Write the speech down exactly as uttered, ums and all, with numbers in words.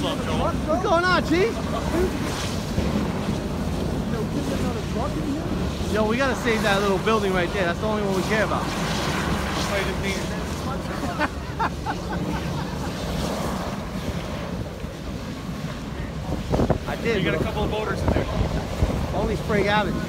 up, Joel? What's going on, Chief? Yo, we gotta save that little building right there. That's the only one we care about. I did. You got a couple of voters in there. Only Sprague Avenue.